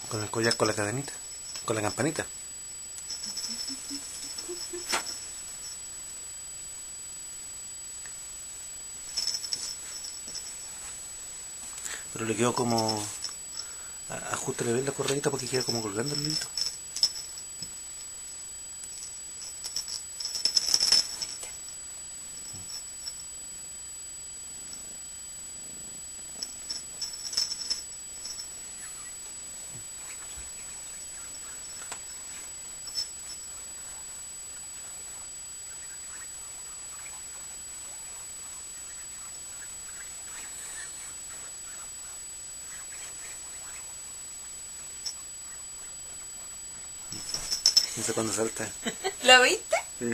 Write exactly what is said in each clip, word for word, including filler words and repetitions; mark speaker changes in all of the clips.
Speaker 1: Con el collar, con la cadenita, con la campanita. Pero le quedó como... Ajustale bien la correita porque queda como colgando el hilito. No sé cuándo salta.
Speaker 2: ¿Lo viste?
Speaker 1: Sí.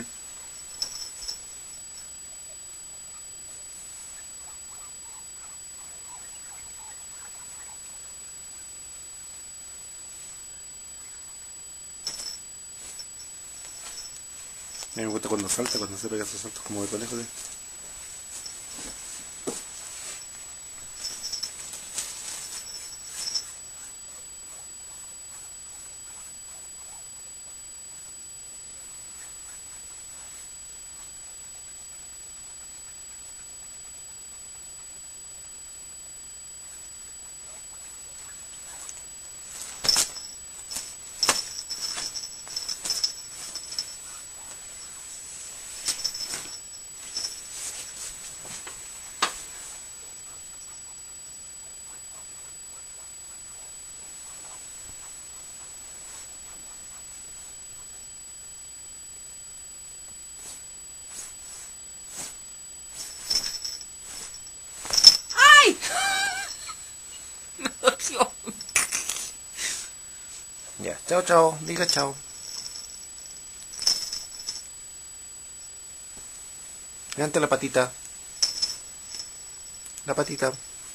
Speaker 1: A mí me gusta cuando salta, cuando se pega esos saltos como de conejo. ¿Sí?
Speaker 2: ¡Ay! Me dolió.
Speaker 1: Ya, chao, chao, diga chao. Levante la patita. La patita.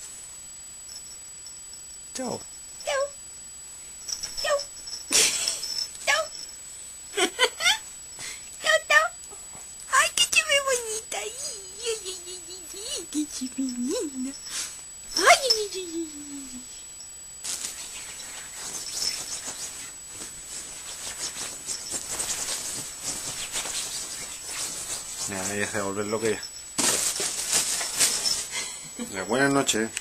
Speaker 1: Chao.
Speaker 2: Chau. Chau. Chau. Chau, chau. Ay, qué chive bonita. Ay, ay, ay, ay, ay, qué chive linda. Ay, ay, ay, ay, ay.
Speaker 1: Ya, ella se va a volver loca ya. Ya, buenas noches.